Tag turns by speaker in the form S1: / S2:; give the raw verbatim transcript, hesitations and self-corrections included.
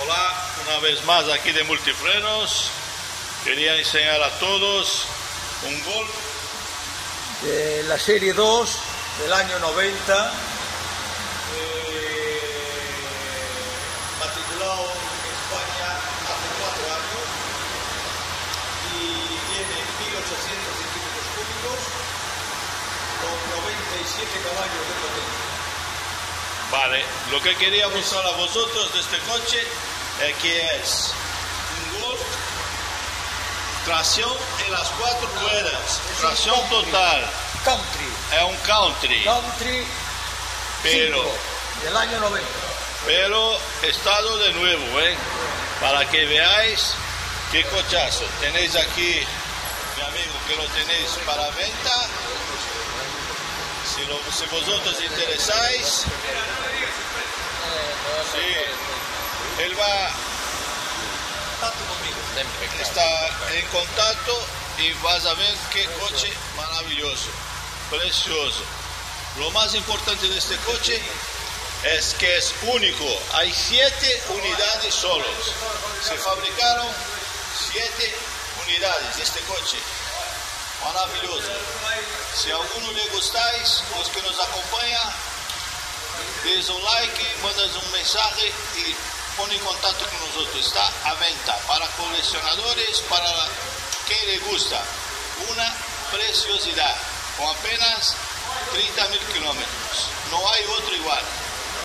S1: Hola, una vez más aquí de Multifrenos. Quería enseñar a todos un Golf
S2: de la serie dos del año noventa,
S1: eh, matriculado en España hace cuatro años y tiene mil ochocientos centímetros cúbicos con noventa y siete caballos de potencia. Vale, lo que quería mostrar a vosotros de este coche es que es un Golf tracción en las cuatro ruedas, tracción total.
S2: Country.
S1: Es un country.
S2: Country
S1: pero
S2: cinco, del año noventa.
S1: Pero estado de nuevo, ¿eh? Para que veáis qué cochazo. Tenéis aquí, mi amigo, que lo tenéis para venta. Si, lo, si vosotros interesáis, sí, él va, está en contacto y vas a ver qué coche maravilloso, precioso. Lo más importante de este coche es que es único. Hay siete unidades solos. Se fabricaron siete unidades de este coche. Maravilloso. Si a alguno le gustáis, los que nos acompañan, des un like, mandas un mensaje y pon en contacto con nosotros. Está a venta para coleccionadores, para quien le gusta. Una preciosidad, con apenas treinta mil kilómetros. No hay otro igual.